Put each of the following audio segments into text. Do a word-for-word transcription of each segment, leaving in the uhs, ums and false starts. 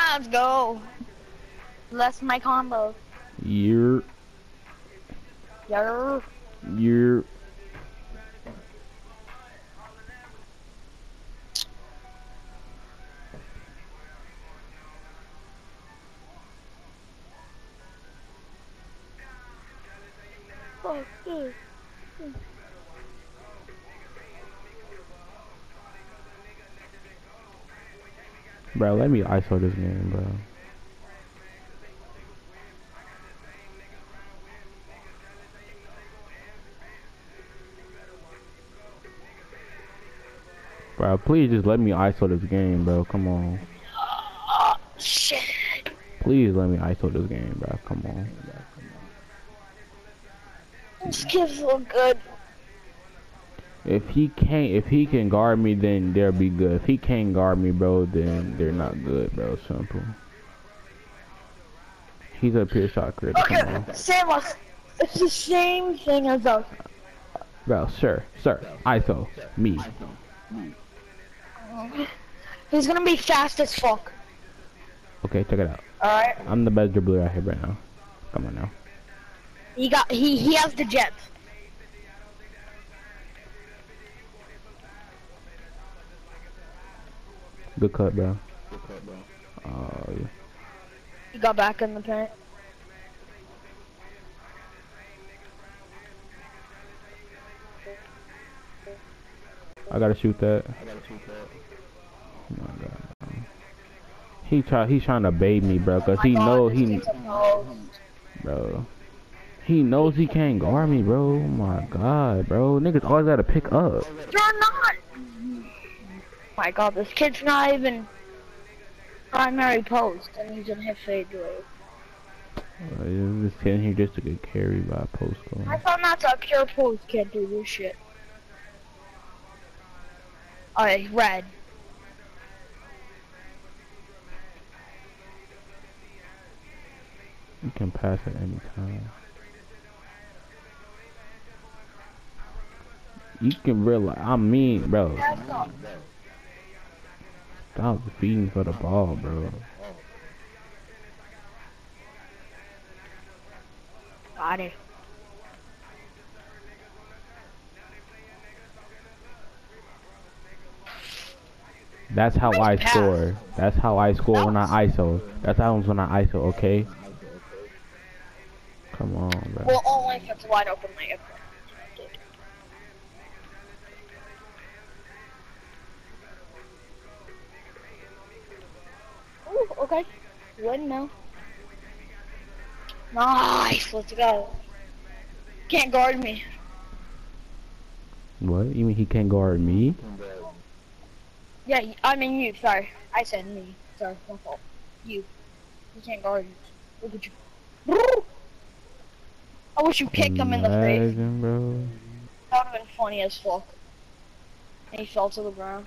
Let's go. That's my combo. You're. You're. You're. Fuck this. Bro, let me I S O this game, bro. Bro, please just let me I S O this game, bro. Come on. Oh, shit. Please let me I S O this game, bro. Come on. This kid's so good. If he can't, if he can guard me, then they'll be good. If he can't guard me, bro, then they're not good, bro. Simple. He's a pure shot creator. Okay, Samus, it's the same thing as us. Bro, sir, sir, I S O, me. He's gonna be fast as fuck. Okay, check it out. Alright. I'm the best dribbler out here right now. Come on now. He got, he, he has the jets. Good cut, bro. Oh, yeah. He got back in the paint. I gotta shoot that. Oh my god. Bro. He try, he's trying to bait me, bro, cause he know he, bro. He knows he can't guard me, bro. Oh my god, bro. Niggas always gotta pick up. You're not. Oh my god, this kid's not even primary post, and he's gonna hit fade away. Uh, this kid here just to get carried by a post goal. I thought that's a pure post can't do this shit. Alright, red. You can pass at any time. You can realize, I mean, bro. Stop feeding for the ball, bro. Got it. That's how I score. That's how I score when I I S O. That's how when I I S O, okay? Come on, bro. Well, only if it's wide open like it. Ooh, okay. Win now. Nice, let's go. Can't guard me. What? You mean he can't guard me? Yeah, I mean you, sorry. I said me. Sorry, my fault. You. You can't guard me. Look at you. I wish you kicked him in the face. Imagine, bro. That would have been funny as fuck. And he fell to the ground.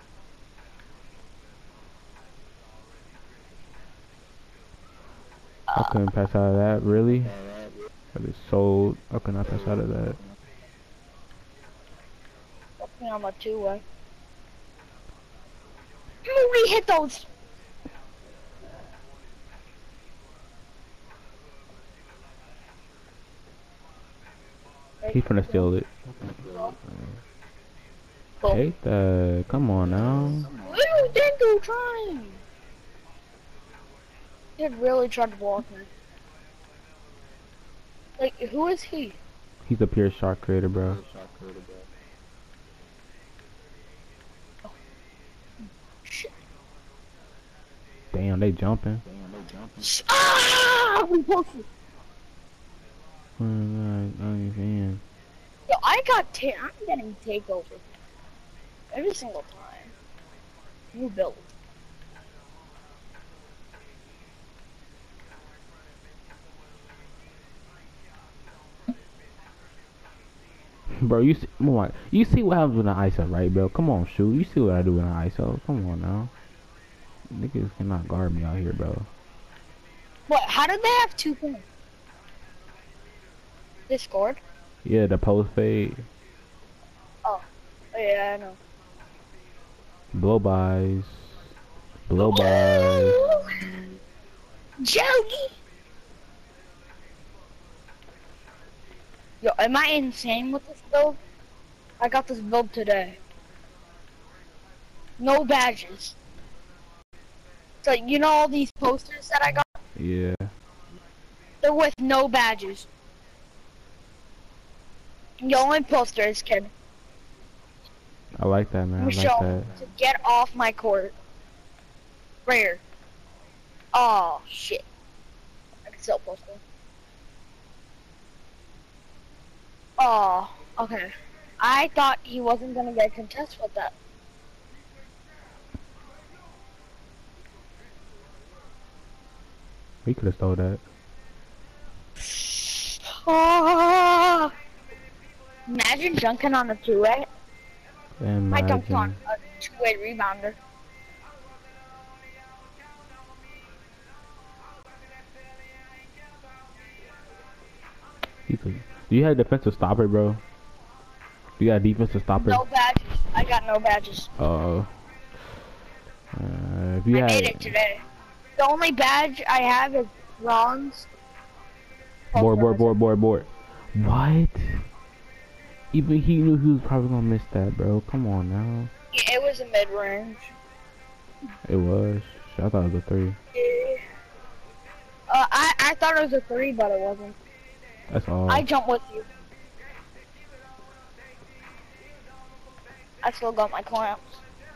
I couldn't pass out of that, really? That is so... I could not pass out of that. Fucking on my two-way. We hit those! He's finna steal it. Cool. Take that. Come on now. What are you Dingo trying? He really tried to block me. Like, who is he? He's a pure shot creator, bro. Oh. Shit. Damn, they jumping. Ah! We both. Oh my god, I'm fan. Yo, I got ta I'm getting takeover every single time. New build. Bro, you see, come on, you see what happens with an I S O, right, bro? Come on, shoot. You see what I do with an I S O. Come on now. Niggas cannot guard me out here, bro. What? How did they have two points? They scored? Yeah, the post fade. Oh. Oh yeah, I know. Blow bys. Blow bys. Jody! Yo, am I insane with this build? I got this build today. No badges. So, you know all these posters that I got? Yeah. They're with no badges. The only poster is kid. I like that, man. I like Michelle, that. to get off my court. Rare. Oh, shit. I can still post them. Oh, okay. I thought he wasn't gonna get contest with that. We could have stole that. Oh, imagine dunking on a two-way. I dunked on Imagine. a two-way rebounder. You could. Do you have defensive stopper, bro? You got defensive stopper? No badges. I got no badges. Uh oh. Uh, if you I had, made it today. The only badge I have is bronze. board, board, board, board, board. What? Even he knew he was probably gonna miss that, bro. Come on now. Yeah, it was a mid-range. It was. Shit, I thought it was a three. Yeah. Uh, I, I thought it was a three, but it wasn't. That's all. I jump with you. I still got my clamps.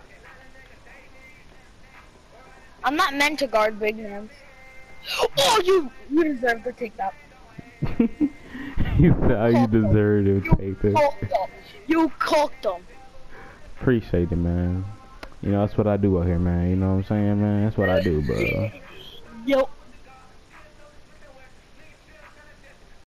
I'm not meant to guard big hands. Oh, you you deserve to take that. You said how you deserve to You take this. cooked them. You cooked them. Appreciate it, man. You know, that's what I do out here, man. You know what I'm saying, man? That's what I do, bro. Yo.